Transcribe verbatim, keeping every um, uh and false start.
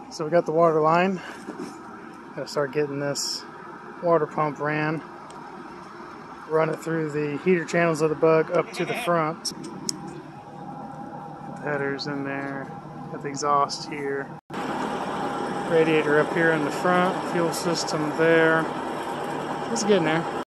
So we got the water line. Gotta start getting this water pump ran. Run it through the heater channels of the bug up to the front. The headers in there. Got the exhaust here. Radiator up here in the front. Fuel system there. It's getting there.